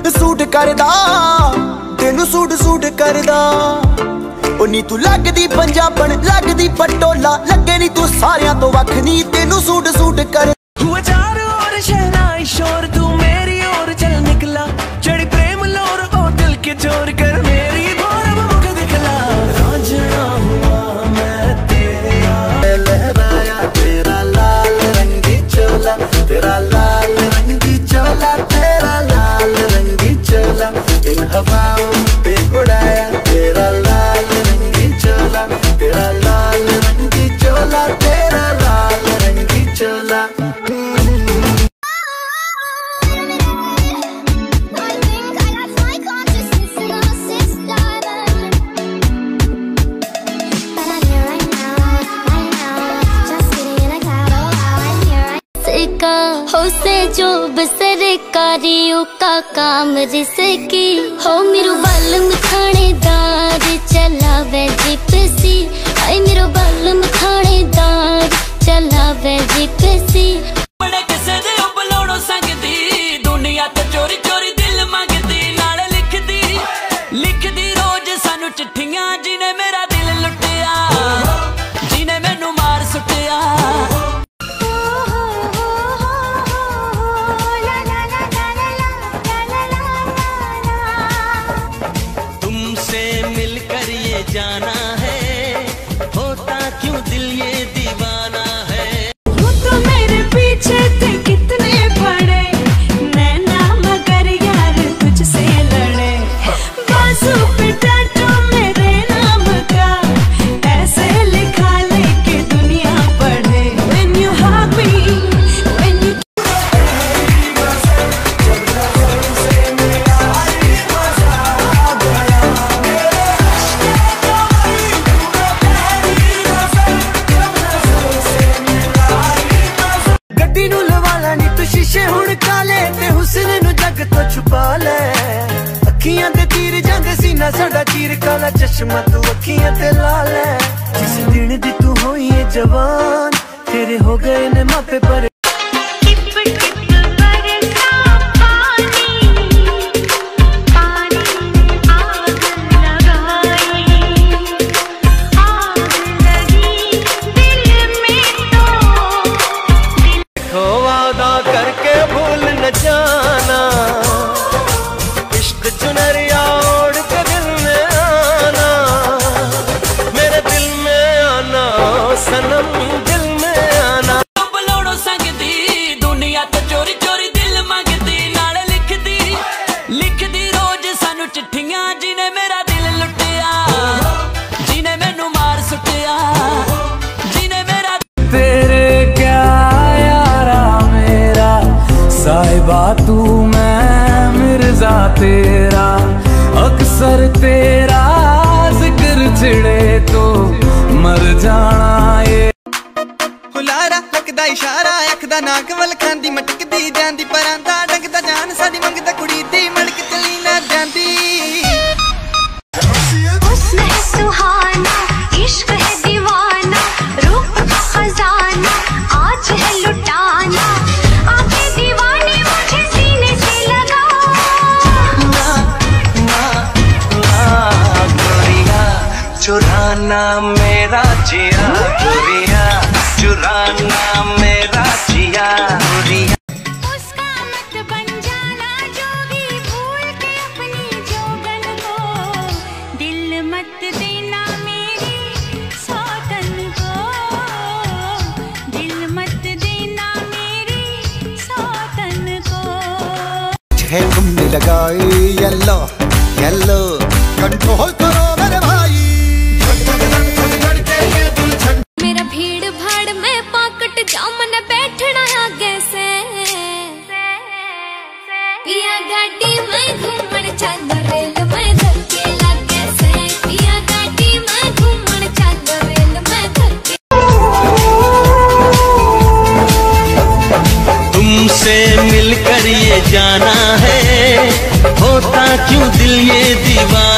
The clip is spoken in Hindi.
सूट करदा, तेनू सूट सूट करदा। ओ नी तू लगदी पंजाबन, लगदी पटोला, लगे नी तू सारियां तो वख नी, तेनू सूट सूट कर। तू चारों ओर शहनाई शोर, तू मेरी ओर चल निकला, चढ़ी प्रेम लोर ओ दिल के चोर कर मेरी भोर मुख दिखला। रांझना हुआ मैं तेरा, लहराया तेरा लाल रंगी चोला, तेरा लाल रंगी चोला, तेरा लाल रंगी चोला, इन हवाओं पे उड़ाया तेरा लाल रंगी चोला, तेरा लाल रंगी चोला, तेरा लाल रंगी चोला। हो से जो बसरकारियों का काम रिसकी हो, मेरू बालम थानेदार चलावे जिपसी, हाय मेरू बालम थानेदार चलावे जिपसी। बड़े किसे दे बुलाउणो संगदी, दुनिया तो चोरी चोरी दिल मंगदी, नाल लिखदी रोज सानू चिट्ठियां, जिने मेरा दिल लुटिया, जिने मैनू मार सुटिया। जाना है होता क्यों दिल ये दीवाना है। वो तो मेरे पीछे थे कितने बड़े नैना, मगर यार तुझसे लड़े, बाजू पे टैटू मेरे नाम का ऐसे लिखा लेके दुनिया पढ़े। When you hug me, when you शीशे हुण काले ते हुस्न नू जग तो छुपा ले, अखियां ते तीर जांदे सीना साडा चीर, काला चश्मा तू अखियां ते ला ले। जिस दिन दी तू होई है जवान, तेरे हो गए ने मापे पर। करके भूल न जाना, इश्क चुनरिया ओढ़ के दिल में आना, मेरे दिल में आना सनम, दिल में आना। बुलाउणो संगदी, दुनिया तो चोरी चोरी दिल मंगदी, नाल लिखदी रोज सानू चिट्ठियां, जिने मेरा दिल लुटिया, जिने मैनू मार सुटिया, जिने मेरा। तेरे क्या साहिबा तू मैं मिर्जा तेरा, अक्सर तेरा जिक्र छिड़े तो मर जाना ये। हुलारा लगदा इशारा, अख दा नाक वल खांदी, मटकदी जांदी परांदा, डंगदा जान साडी मंगदा कुड़ी दी, मड़क चली ना जांदी। हुस्न है सुहाना, इश्क है दीवाना, रूप का खजाना आज है लुटाना, आके दीवाने मुझे सीने से लगा। गोरिया चुराना मेरा जिया, गोरिया चुराना मेरा जिया, गोरिया। उसका मत बन जाना जोगी, भूल के अपनी जोगन को, दिल मत देना मेरी सौतन को, दिल मत देना मेरी सौतन को। है तुमने लगाई येलो येलो, कंट्रोल करो मेरे भाई। मेरा भीड़ भाड़ में पाकट जामन बैठना आगे से, पिया गाड़ी में घूमन चल रेल में धक्के लगे से, पिया गाड़ी में घूमन चल रेल में धक्के। तुमसे मिलकर ये जाना है होता क्यों दिल ये दीवाना।